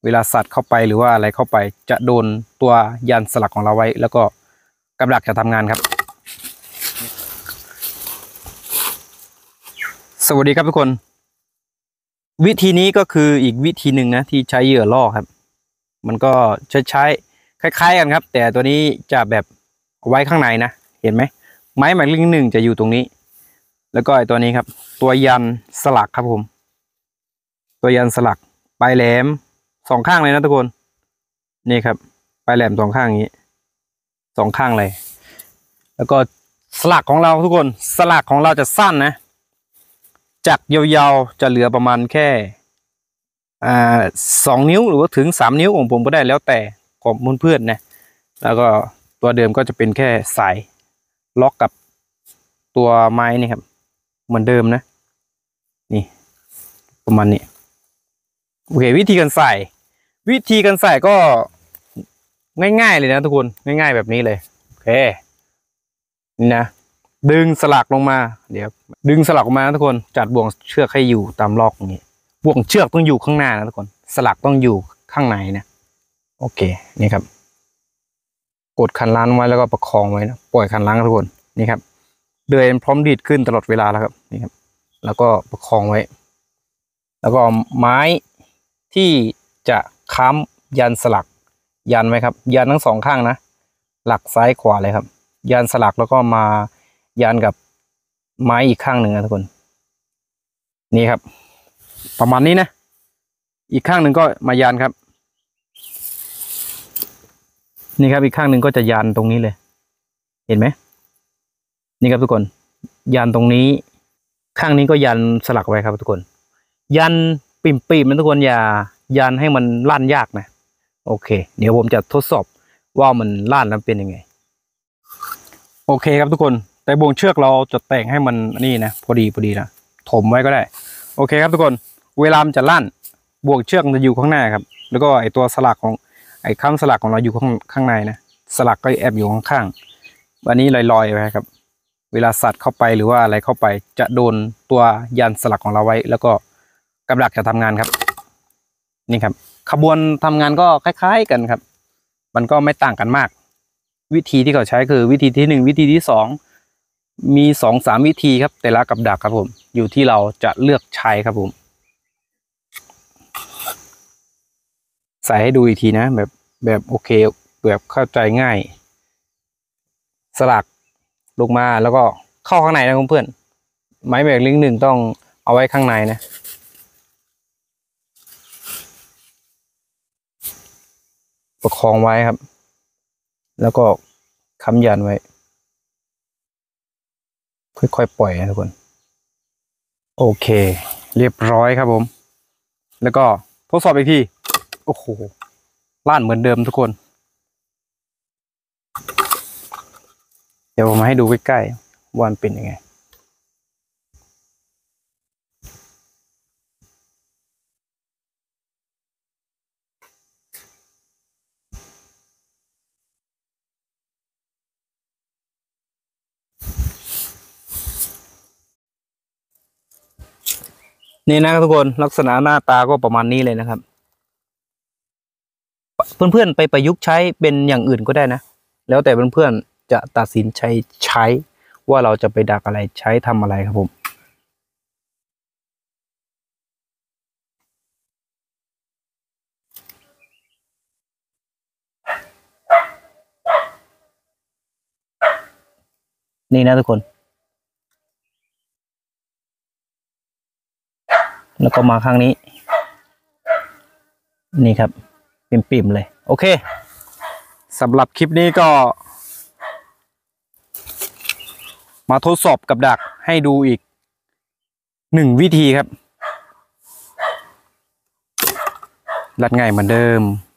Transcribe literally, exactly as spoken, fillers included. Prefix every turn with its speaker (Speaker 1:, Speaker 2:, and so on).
Speaker 1: เวลาสัตว์เข้าไปหรือว่าอะไรเข้าไปจะโดนตัวยันสลักของเราไว้แล้วก็กับดักจะทำงานครับสวัสดีครับทุกคนวิธีนี้ก็คืออีกวิธีหนึ่งนะที่ใช้เหยื่อล่อครับมันก็ใช้ใช้คล้ายๆกันครับแต่ตัวนี้จะแบบไว้ข้างในนะเห็นไหมไม้หมายเลขหนึ่งจะอยู่ตรงนี้แล้วก็ไอตัวนี้ครับตัวยันสลักครับผมตัวยันสลักปลายแหลมสองข้างเลยนะทุกคนนี่ครับปลายแหลมสองข้างอย่างนี้สองข้างเลยแล้วก็สลักของเราทุกคนสลักของเราจะสั้นนะจากยาวๆจะเหลือประมาณแค่อ่าสองนิ้วหรือว่าถึงสามนิ้วของผมก็ได้แล้วแต่ของเพื่อนๆนะแล้วก็ตัวเดิมก็จะเป็นแค่สายล็อกกับตัวไม้นี่ครับเหมือนเดิมนะนี่ประมาณนี้โอเควิธีการใส่วิธีการใส่ก็ง่ายๆเลยนะทุกคนง่ายๆแบบนี้เลยโอเคนี่นะดึงสลักลงมาเดี๋ยวดึงสลักออกมานะทุกคนจัดบ่วงเชือกให้อยู่ตามล็อกอย่างนี้บ่วงเชือกต้องอยู่ข้างหน้านะทุกคนสลักต้องอยู่ข้างในนะโอเคนี่ครับกดคันล้างไว้แล้วก็ประคองไว้นะปล่อยคันล้างทุกคนนี่ครับเดินพร้อมดีดขึ้นตลอดเวลาแล้วครับนี่ครับแล้วก็ประคองไว้แล้วก็ไม้ที่จะค้ำยันสลักยันไว้ครับยันทั้งสองข้างนะหลักซ้ายขวาเลยครับยันสลักแล้วก็มายันกับไม้อีกข้างหนึ่งนะทุกคนนี่ครับประมาณนี้นะอีกข้างหนึ่งก็มายันครับนี่ครับอีกข้างหนึ่งก็จะยันตรงนี้เลยเห็นไหมนี่ครับทุกคนยันตรงนี้ข้างนี้ก็ยันสลักไว้ครับทุกคนยันปิ่มปิ่มนะทุกคนอย่ายันให้มันลั่นยากนะโอเคเดี๋ยวผมจะทดสอบว่ามันลั่นแล้วเป็นยังไงโอเคครับทุกคนแต่บ่วงเชือกเราจะแต่งให้มันนี่นะพอดีพอดีนะถมไว้ก็ได้โอเคครับทุกคนเวลามันจะลั่นบ่วงเชือกมันจะอยู่ข้างหน้าครับแล้วก็ไอตัวสลักของไอค้ำสลักของเราอยู่ข้างข้างในนะสลักก็แอบอยู่ข้างๆวันนี้ลอยๆไว้ครับเวลาสัตว์เข้าไปหรือว่าอะไรเข้าไปจะโดนตัวยันสลักของเราไว้แล้วก็กับดักจะทำงานครับนี่ครับขบวนทำงานก็คล้ายๆกันครับมันก็ไม่ต่างกันมากวิธีที่เขาใช้คือวิธีที่หนึ่งวิธีที่สองมีสองสามวิธีครับแต่ละกับดักครับผมอยู่ที่เราจะเลือกใช้ครับผมใส่ให้ดูอีกทีนะแบบแบบโอเคแบบเข้าใจง่ายสลักลงมาแล้วก็เข้าข้างในนะเพื่อนไม้แบกลิงหนึ่งต้องเอาไว้ข้างในนะประคองไว้ครับแล้วก็ค้ำยันไว้ค่อยๆปล่อยนะทุกคนโอเคเรียบร้อยครับผมแล้วก็ทดสอบอีกทีโอ้โหลั่นเหมือนเดิมทุกคนเดี๋ยวผมมาให้ดูใกล้ๆว่ามันเป็นยังไงนี่นะทุกคนลักษณะหน้าตาก็ประมาณนี้เลยนะครับเพื่อนๆไปประยุกต์ใช้เป็นอย่างอื่นก็ได้นะแล้วแต่เพื่อนๆจะตัดสินใจใช้ว่าเราจะไปดักอะไรใช้ทำอะไรครับผมนี่นะทุกคนแล้วก็มาข้างนี้นี่ครับปิ่มๆเลยโอเคสำหรับคลิปนี้ก็มาทดสอบกับดักให้ดูอีกหนึ่งวิธีครับรัดง่ายเหมือนเดิม